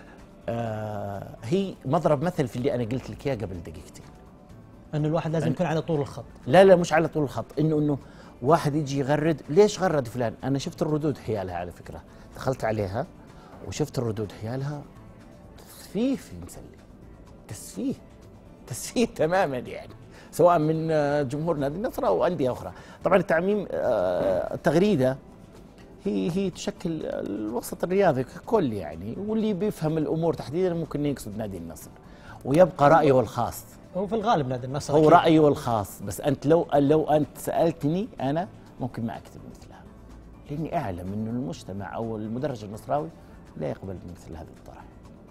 آه هي مضرب مثل في اللي انا قلت لك اياه قبل دقيقتين، انه الواحد لازم يكون على طول الخط. لا لا مش على طول الخط، انه انه واحد يجي يغرد، ليش غرد فلان؟ انا شفت الردود حيالها على فكره، دخلت عليها وشفت الردود حيالها، تسفيه في مسلي، تسفيه تسفيه تماما يعني، سواء من جمهور نادي النصر او انديه اخرى. طبعا التعميم التغريده هي هي تشكل الوسط الرياضي ككل يعني، واللي بيفهم الامور تحديدا ممكن يقصد نادي النصر ويبقى رايه الخاص. هو في الغالب نادي النصر هو رايه الخاص، بس انت لو لو انت سالتني انا ممكن ما اكتب مثلها، لاني اعلم انه المجتمع او المدرج النصراوي لا يقبل مثل هذا الطرح.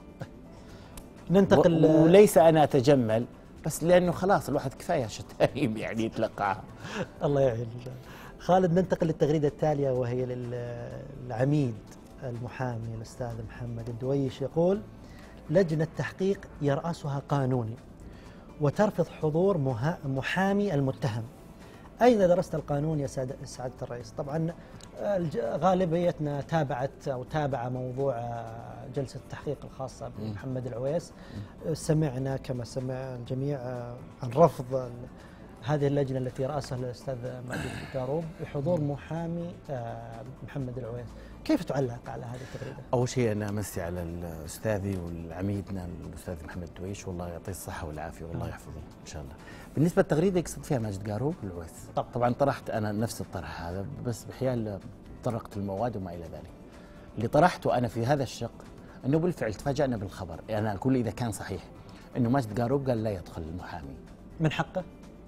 ننتقل و... وليس انا اتجمل، بس لانه خلاص الواحد كفايه شتايم يعني يتلقاها. الله يعين. خالد، ننتقل للتغريده التاليه وهي للعميد المحامي الاستاذ محمد الدويش، يقول: لجنه تحقيق يرأسها قانوني وترفض حضور محامي المتهم، أين درست القانون يا سعادة سعادة الرئيس؟ طبعا الج- غالبيتنا تابعت أو تابع موضوع آه، جلسة التحقيق الخاصة بمحمد العويس. آه، سمعنا كما سمع الجميع آه، عن رفض ال- هذه اللجنة التي رأسها الأستاذ مجد الداروب بحضور محامي آه، محمد العويس. كيف تعلق على هذه التغريدة؟ اول شيء انا امسي على الاستاذي والعميدنا الاستاذ محمد دويش، والله يعطيه الصحه والعافيه والله آه. يحفظه ان شاء الله. بالنسبه للتغريده يقصد فيها ماجد قاروب العويس. طب. طبعا طرحت انا نفس الطرح هذا، بس بحيال طرقت المواد وما الى ذلك. اللي طرحته انا في هذا الشق انه بالفعل تفاجأنا بالخبر، انا اقول اذا كان صحيح انه ماجد قاروب قال لا يدخل المحامي. من حقه؟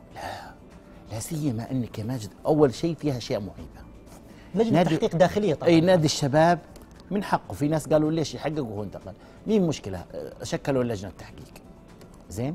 لا سيما انك يا ماجد اول شيء فيها اشياء معيبه. لجنة نادي- تحقيق داخلية طبعا. اي نادي الشباب من حقه، في ناس قالوا ليش يحقق وهو انتقل، مين مشكله؟ شكلوا لجنه تحقيق. زين؟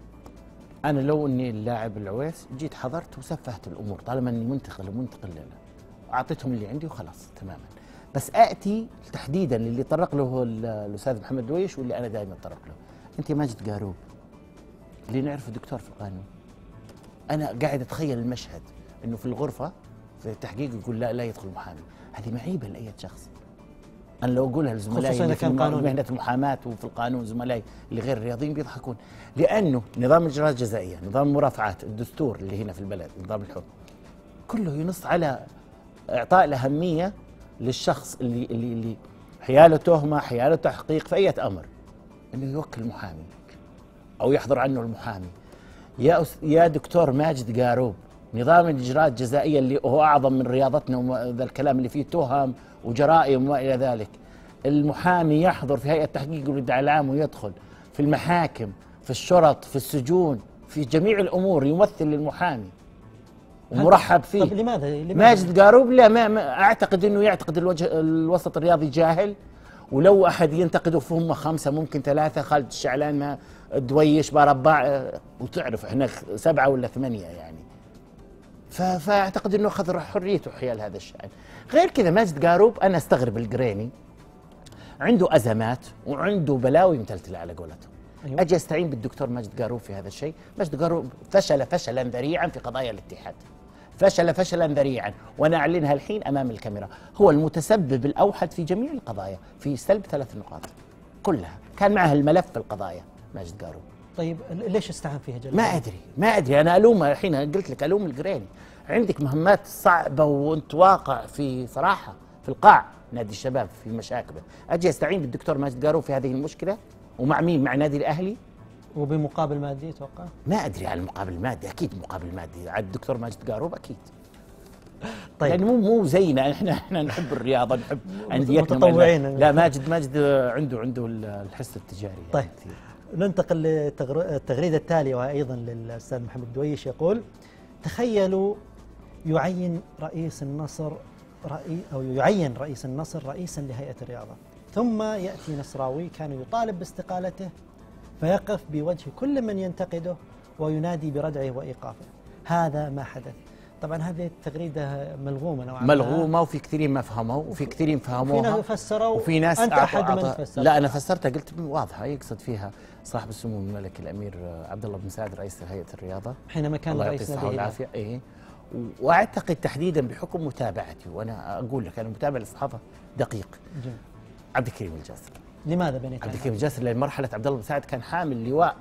انا لو اني اللاعب العويس جيت حضرت وسفهت الامور طالما اني منتقل ومنتقل لنا، اعطيتهم اللي عندي وخلاص تماما. بس اتي تحديدا للي طرق له ال- الاستاذ محمد دويش واللي انا دائما اتطرق له. انت يا ماجد قاروب اللي نعرفه دكتور في القانون، انا قاعد اتخيل المشهد انه في الغرفه في التحقيق يقول لا لا يدخل محامي، هذه معيبه لاي شخص. انا لو اقولها لزملائي خصوصاً اللي إذا في كان قانوني. مهنه المحاماه وفي القانون زملائي اللي غير رياضيين بيضحكون، لانه نظام الاجراءات الجزائيه، نظام المرافعات، الدستور اللي هنا في البلد، نظام الحكم كله ينص على اعطاء الاهميه للشخص اللي اللي اللي حياله تهمه، حياله تحقيق في اي امر، انه يوكل محامي او يحضر عنه المحامي. يا أس... يا دكتور ماجد قاروب، نظام الاجراءات الجزائيه اللي هو اعظم من رياضتنا وذا الكلام اللي فيه تهم وجرائم وما الى ذلك، المحامي يحضر في هيئه تحقيق الادعاء العام ويدخل في المحاكم، في الشرط، في السجون، في جميع الامور يمثل للمحامي ومرحب فيه. طب لماذا؟ لماذا؟ ماجد قاروب لا ما, ما اعتقد انه يعتقد الوجه الوسط الرياضي جاهل، ولو احد ينتقده فهم خمسه ممكن ثلاثه، خالد الشعلان ما دويش بربع، وتعرف احنا سبعه ولا ثمانيه يعني. ف- فاعتقد انه اخذ حريته حيال هذا الشان. غير كذا ماجد قاروب انا استغرب القريني عنده ازمات وعنده بلاوي متلتله على قولتهم. أيوة. اجي استعين بالدكتور ماجد قاروب في هذا الشيء. ماجد قاروب فشل فشلا ذريعا في قضايا الاتحاد، فشل فشلا ذريعا، وانا اعلنها الحين امام الكاميرا، هو المتسبب الاوحد في جميع القضايا في سلب ثلاث نقاط كلها، كان معها الملف في القضايا ماجد قاروب. طيب ليش استعان فيها جل؟ ما ادري ما ادري انا الومه الحين، قلت لك الوم القريني. عندك مهمات صعبه وانت واقع في صراحه في القاع نادي الشباب في مشاكله، اجي استعين بالدكتور ماجد قاروب في هذه المشكله، ومع مين؟ مع نادي الاهلي. وبمقابل مادي اتوقع. ما ادري على المقابل المادي، اكيد مقابل مادي على الدكتور ماجد قاروب اكيد. طيب يعني مو مو زينا احنا احنا نحب الرياضه، نحب انديتنا. متطوعين. لا ماجد ماجد عنده عنده الحس التجاري يعني طيب. كثير. ننتقل للتغريدة التالية وأيضا للأستاذ محمد دويش، يقول: تخيلوا يعين رئيس النصر رئي أو يعين رئيس النصر رئيسا لهيئة الرياضة، ثم يأتي نصراوي كان يطالب باستقالته فيقف بوجه كل من ينتقده وينادي بردعه وإيقافه. هذا ما حدث. طبعا هذه التغريدة ملغومة نوعا ما. ملغومه، وفي كثيرين ما فهموا وفي كثيرين في فهموها ناس فسروا وفي ناس أنت أعطوا- أحد من أعطوا- فسر. لا انا فسرتها قلت واضحه، يقصد فيها صاحب السمو الملكي الامير عبد الله بن سعد رئيس هيئه الرياضه حينما كان الله رئيس يعطيه الصحه نادي الهلال. والعافيه. ايه واعتقد تحديدا بحكم متابعتي، وانا اقول لك انا متابع للصحافه دقيق، جميل. عبد الكريم الجاسر. لماذا بنيت عبد الكريم الجاسر لمرحله عبد الله بن سعد كان حامل لواء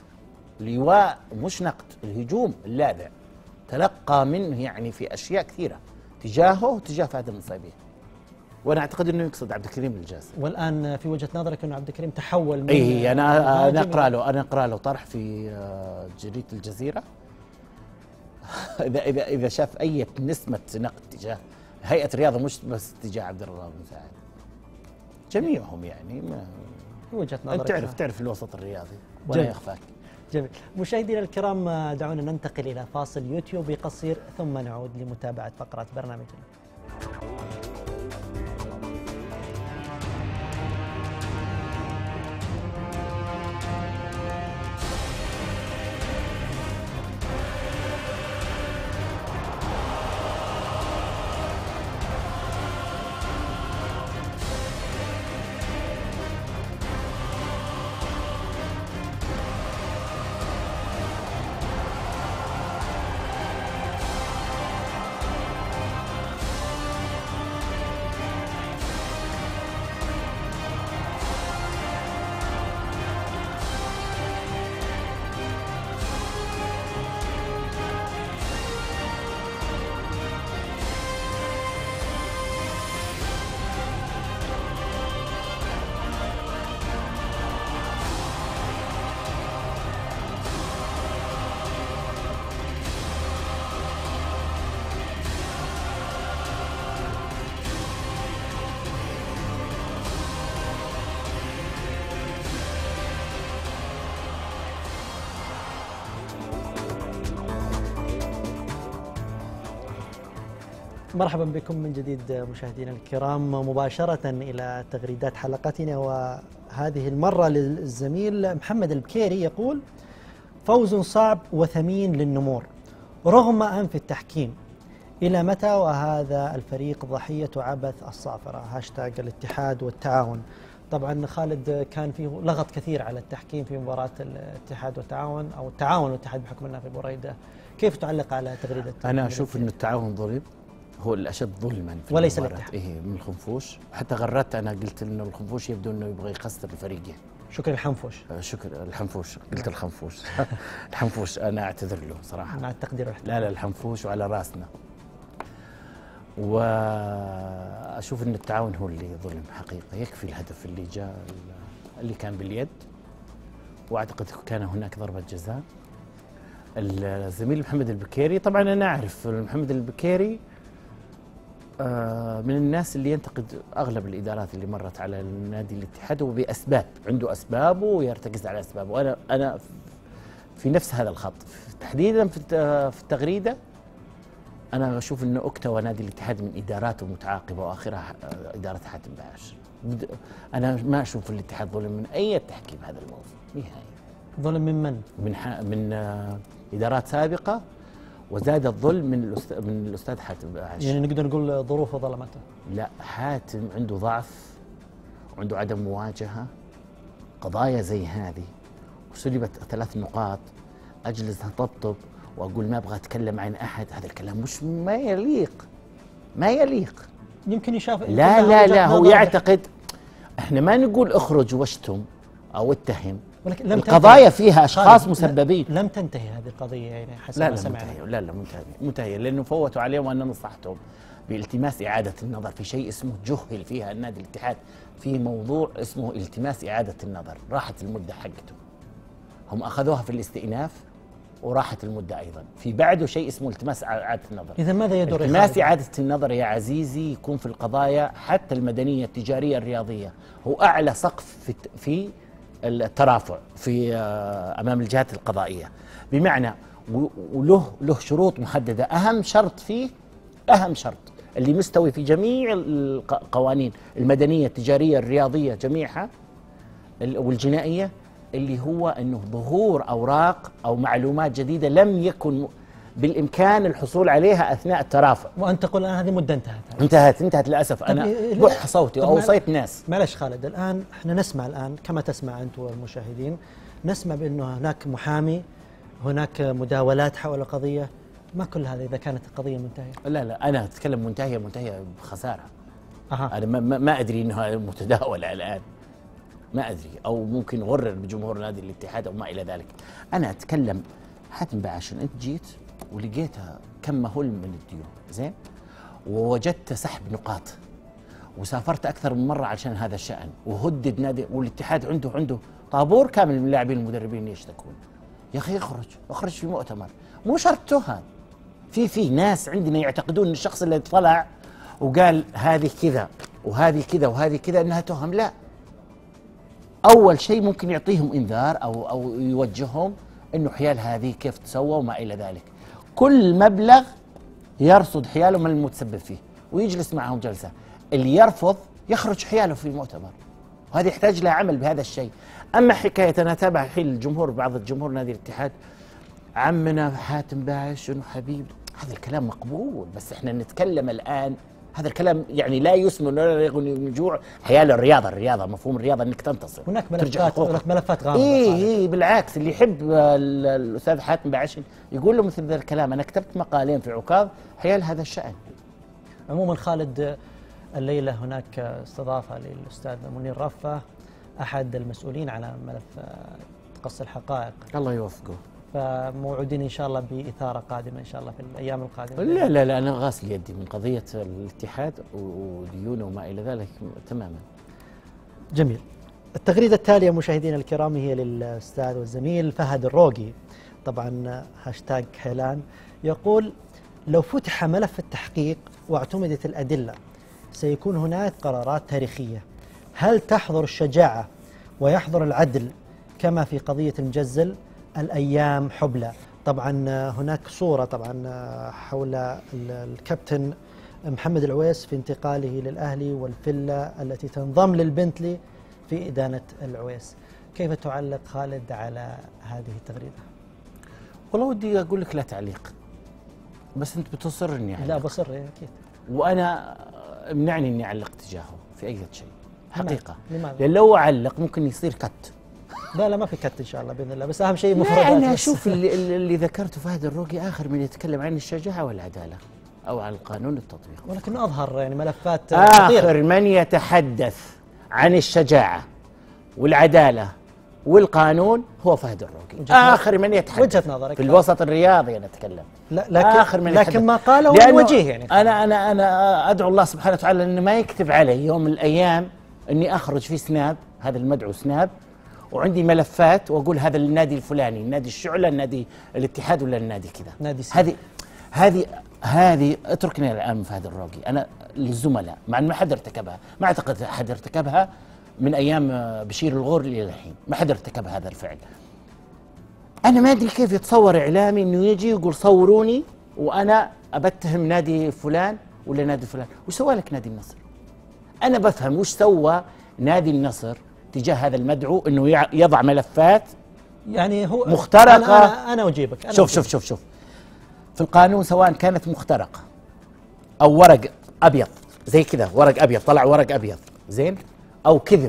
لواء مش نقد، الهجوم اللاذع، تلقى منه يعني في اشياء كثيره تجاهه وتجاه فهد المصيبي، وانا اعتقد انه يقصد عبد الكريم الجاسر. والآن في وجهة نظرك أنه عبد الكريم تحول من اي انا انا مهاجم اقرا إلى- له انا اقرا له طرح في آه، جريده الجزيره. اذا اذا اذا شاف اي نسمه نقد تجاه هيئه الرياضه، مش بس تجاه عبد الله بن سعد، جميعهم يعني ما في وجهة نظرك. انت تعرف تعرف الوسط الرياضي ولا جميل. يخفاك. جميل. مشاهدينا الكرام، دعونا ننتقل إلى فاصل يوتيوبي قصير ثم نعود لمتابعة فقرات برنامجنا. مرحبا بكم من جديد مشاهدينا الكرام، مباشرة إلى تغريدات حلقتنا، وهذه المرة للزميل محمد البكيري يقول: فوز صعب وثمين للنمور رغم أنف التحكيم، إلى متى وهذا الفريق ضحية عبث الصافرة؟ هاشتاج الاتحاد والتعاون. طبعا خالد، كان فيه لغط كثير على التحكيم في مباراة الاتحاد والتعاون، أو التعاون والاتحاد بحكم أنها في بريدة. كيف تعلق على تغريدة؟ أنا أشوف أن التعاون ظلم، هو الأشد ظلما في وليس المباراة. الاتحاد. إيه، من الخنفوش. حتى غردت أنا قلت إنه الخنفوش يبدو إنه يبغى يخسر الفريقين. شكرا الحنفوش. آه شكرا الحنفوش، قلت الخنفوش. الحنفوش أنا أعتذر له صراحة. مع التقدير والاحترام. لا لا الحنفوش وعلى راسنا. وأشوف أن التعاون هو اللي ظلم حقيقة. يكفي الهدف اللي جاء اللي كان باليد، وأعتقد كان هناك ضربة جزاء. الزميل محمد البكيري، طبعا أنا أعرف محمد البكيري من الناس اللي ينتقد أغلب الإدارات اللي مرت على النادي الاتحاد، وبأسباب، عنده أسبابه ويرتكز على أسبابه. وأنا أنا في نفس هذا الخط تحديدا في التغريدة. أنا أشوف أنه اكتوى نادي الاتحاد من إداراته متعاقبة، وآخرها إدارة حاتم باعش. أنا ما أشوف الاتحاد ظلم من أي تحكيم هذا الموضوع نهائيا. ظلم من من؟ من من إدارات سابقة، وزاد الظلم من الأستاذ من الأستاذ حاتم باعش. يعني نقدر نقول ظروفه ظلمته؟ لا، حاتم عنده ضعف وعنده عدم مواجهة. قضايا زي هذه وسلبت ثلاث نقاط، أجلس أطبطب وأقول ما أبغى أتكلم عن أحد، هذا الكلام مش ما يليق، ما يليق. يمكن يشاف. لا لا لا هو يعتقد احنا ما نقول اخرج واشتم أو اتهم، ولكن لم القضايا فيها أشخاص مسببين. لم تنتهي هذه القضية يعني حسب لا ما لا سمعنا. منتهية. لا لا منتهية منتهية لأنه فوتوا عليهم، وأنا نصحتهم بالتماس إعادة النظر في شيء اسمه جهل فيها النادي الاتحاد، في موضوع اسمه التماس إعادة النظر. راحت المدة حقته، هم أخذوها في الاستئناف وراحت المدة أيضا. في بعده شيء اسمه التماس إعادة النظر. إذا ماذا يدور؟ التماس إعادة النظر يا عزيزي يكون في القضايا حتى المدنية التجارية الرياضية، هو أعلى سقف في في الترافع في أمام الجهات القضائية، بمعنى وله له شروط محددة. أهم شرط فيه، أهم شرط اللي مستوي في جميع القوانين المدنية التجارية الرياضية جميعها والجنائية، اللي هو أنه ظهور أوراق أو معلومات جديدة لم يكن بالإمكان الحصول عليها أثناء الترافع. وأنت تقول الآن هذه مدة انتهت. انتهت انتهت للأسف. أنا بح صوتي وأوصيت ناس. معلش خالد، الآن احنا نسمع الآن كما تسمع أنت والمشاهدين، نسمع بأنه هناك محامي، هناك مداولات حول القضية. ما كل هذا إذا كانت القضية منتهية؟ لا لا أنا أتكلم منتهية منتهية بخسارة. أها. أنا ما, ما أدري أنها متداولة الآن، ما أدري، أو ممكن غرر بجمهور نادي الاتحاد أو ما إلى ذلك. أنا أتكلم حاتم باعش، أنت جيت ولقيتها كم مهول من الديون، زين، ووجدت سحب نقاط، وسافرت أكثر من مرة عشان هذا الشأن، وهدد نادي والاتحاد عنده عنده طابور كامل من اللاعبين المدربين يشتكون. يا أخي اخرج اخرج في مؤتمر، مو شرط تهم. في في ناس عندنا يعتقدون أن الشخص اللي طلع وقال هذه كذا وهذه كذا وهذه كذا أنها تهم. لا، أول شيء ممكن يعطيهم إنذار أو أو يوجههم إنه حيال هذه كيف تسوى وما إلى ذلك. كل مبلغ يرصد حياله من المتسبب فيه ويجلس معهم جلسة. اللي يرفض يخرج حياله في المؤتمر، وهذا يحتاج له عمل بهذا الشيء. أما حكاية أنا أتابع الحين الجمهور، بعض الجمهور نادي الاتحاد، عمنا حاتم باعش إنه حبيب، هذا الكلام مقبول، بس إحنا نتكلم الآن هذا الكلام يعني لا يسمن ولا يغني من جوع حيال الرياضة. الرياضة مفهوم الرياضة انك تنتصر. هناك ملفات هناك ملفات غامضة. اي اي بالعكس، اللي يحب الاستاذ حاتم باعش يقول له مثل ذا الكلام. انا كتبت مقالين في عكاظ حيال هذا الشأن. عموما خالد، الليلة هناك استضافة للأستاذ منير رفة، أحد المسؤولين على ملف تقصي الحقائق. الله يوفقه. فموعودين إن شاء الله بإثارة قادمة إن شاء الله في الأيام القادمة. لا لا لا أنا غاسل يدي من قضية الاتحاد وديونه وما إلى ذلك تماما. جميل. التغريدة التالية مشاهدينا الكرام هي للأستاذ والزميل فهد الروقي، طبعا هاشتاج حيلان، يقول: لو فتح ملف التحقيق واعتمدت الأدلة سيكون هناك قرارات تاريخية. هل تحضر الشجاعة ويحضر العدل كما في قضية المجزل؟ الأيام حبلى. طبعا هناك صورة طبعا حول الكابتن محمد العويس في انتقاله للأهلي والفيلا التي تنضم للبنتلي في إدانة العويس. كيف تعلق خالد على هذه التغريدة؟ والله ودي أقول لك لا تعليق، بس أنت بتصر إني أعلق. لا بصر أكيد، وأنا منعني إني أعلق تجاهه في أي شيء حقيقة. لماذا؟ لأن لو أعلق ممكن يصير كت. لا لا ما في كت إن شاء الله بإذن الله، بس أهم شيء لا مفردات. أنا أشوف اللي, اللي ذكرته فهد الروقي آخر من يتكلم عن الشجاعة والعدالة أو عن القانون التطبيق، ولكن أظهر يعني ملفات آخر خطيرة. من يتحدث عن الشجاعة والعدالة والقانون هو فهد الروقي، آخر من يتحدث وجهة نظرك في الوسط الرياضي. أنا أتكلم لا لكن آخر من لكن ما قاله لأنه وجيه يعني. أنا أنا أنا أدعو الله سبحانه وتعالى إنه ما يكتب علي يوم من الأيام إني أخرج في سناب، هذا المدعو سناب، وعندي ملفات وأقول هذا النادي الفلاني، النادي الشعلة، النادي الاتحاد، ولا النادي كذا. نادي هذه هذه هذه اتركني الآن من فهد الروقي. أنا للزملاء مع أن ما حد ارتكبها، ما أعتقد أحد ارتكبها من أيام بشير الغور إلى الحين، ما حد ارتكب هذا الفعل. أنا ما أدري كيف يتصور إعلامي إنه يجي يقول صوروني وأنا أبتهم نادي فلان ولا نادي فلان. وش سوى لك نادي النصر؟ أنا بفهم وش سوى نادي النصر تجاه هذا المدعو إنه يضع ملفات يعني هو مخترقة. أنا, أنا, أنا أجيبك. أنا شوف أجيبك. شوف شوف شوف في القانون سواء كانت مخترقة أو ورق أبيض زي كذا، ورق أبيض طلع ورق أبيض زين، أو كذب،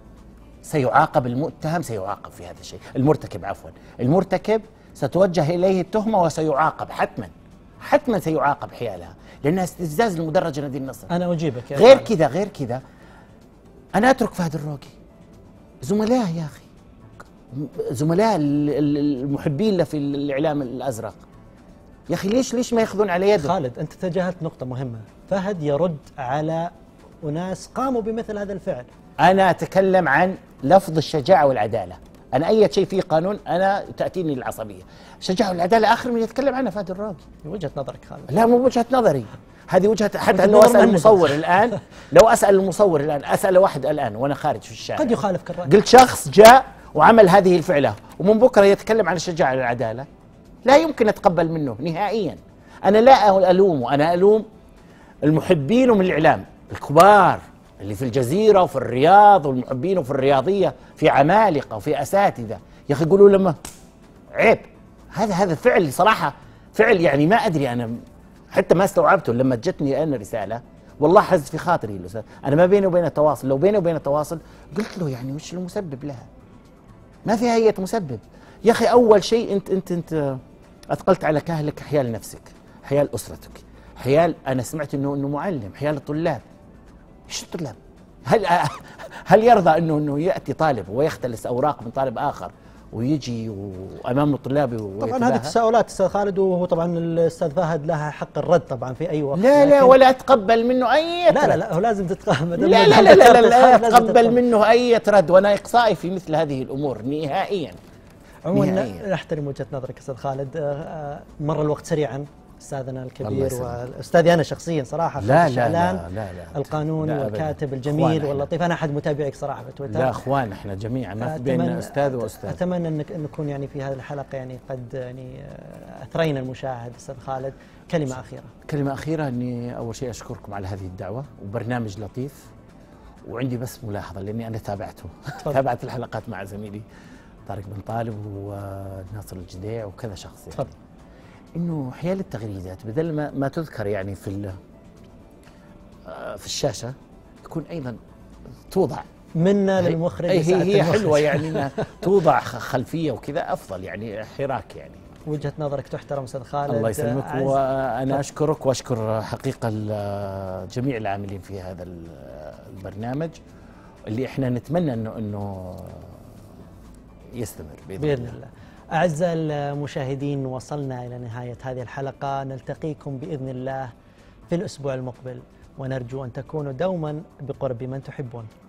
سيعاقب المتهم، سيعاقب في هذا الشيء، المرتكب عفوا، المرتكب ستوجه إليه التهمة وسيعاقب حتما، حتما سيعاقب حيالها، لأنها استفزاز لمدرج نادي النصر. أنا أجيبك. غير كذا غير كذا أنا أترك فهد الروقي، زملاء يا أخي، زملاء المحبين له في الإعلام الأزرق، يا أخي ليش ليش ما يأخذون على يده؟ خالد أنت تجاهلت نقطة مهمة، فهد يرد على أناس قاموا بمثل هذا الفعل. أنا أتكلم عن لفظ الشجاعة والعدالة، أنا أي شيء فيه قانون أنا تأتيني العصبية. الشجاعة والعدالة آخر من يتكلم عنها فهد الروقي. وجهة نظرك خالد. لا مو وجهة نظري، هذه وجهة، حتى لو أسأل المصور الآن، لو أسأل المصور الآن، أسأل واحد الآن وأنا خارج في الشارع قد يخالفك الرأي، قلت شخص جاء وعمل هذه الفعلة ومن بكرة يتكلم عن الشجاعة والعدالة، لا يمكن أتقبل منه نهائيا. أنا لا ألومه، أنا ألوم المحبين من الإعلام الكبار اللي في الجزيرة وفي الرياض، والمحبين وفي الرياضية، في عمالقة وفي أساتذة، يا أخي يقولوا لما عيب هذا هذا فعل صراحة، فعل يعني ما أدري، أنا حتى ما استوعبته لما جتني أنا رسالة، والله حز في خاطري الأستاذ، أنا ما بيني وبين التواصل، لو بيني وبين التواصل قلت له يعني وش المسبب لها؟ ما فيها أي مسبب يا أخي. أول شيء أنت أنت أنت أثقلت على كاهلك حيال نفسك، حيال أسرتك، حيال أنا سمعت إنه إنه معلم، حيال الطلاب. إيش الطلاب؟ هل هل يرضى إنه إنه يأتي طالب ويختلس أوراق من طالب آخر ويجي وأمام الطلاب؟ طبعا هذه تساؤلات أستاذ خالد، وهو طبعا الأستاذ فهد لها حق الرد طبعا في أي وقت. لا لا ولا أتقبل منه أي لا لا لا هو لازم تتقبل. لا لا لا لا, لا, لا أتقبل منه أي رد، وأنا إقصائي في مثل هذه الأمور نهائيا. عموما نحترم وجهة نظرك أستاذ خالد. مر الوقت سريعا أستاذنا الكبير وأستاذي أنا شخصيا صراحة، لا لا, لا لا لا القانون والكاتب الجميل واللطيف، أنا أحد متابعيك صراحة في تويتر. لا أخوان إحنا جميعا ما في بيننا أستاذ وأستاذ. أتمنى أنك نكون يعني في هذه الحلقة يعني قد يعني أثرينا المشاهد. أستاذ خالد كلمة أخيرة. كلمة أخيرة أني أول شيء أشكركم على هذه الدعوة وبرنامج لطيف، وعندي بس ملاحظة لأني أنا تابعته تابعت الحلقات مع زميلي طارق بن طالب وناصر الجديع وكذا شخص يعني. تفضل. إنه حيال التغريدات بدل ما, ما تذكر يعني في في الشاشة يكون أيضا توضع منا للمخرج. هي, هي حلوة يعني توضع خلفية وكذا أفضل، يعني حراك يعني. وجهة نظرك تحترم أستاذ خالد. الله يسلمك، وأنا أشكرك وأشكر حقيقة جميع العاملين في هذا البرنامج اللي إحنا نتمنى إنه إنه يستمر بإذن, بإذن الله. الله. أعزائي المشاهدين وصلنا إلى نهاية هذه الحلقة، نلتقيكم بإذن الله في الأسبوع المقبل، ونرجو أن تكونوا دوما بقرب من تحبون.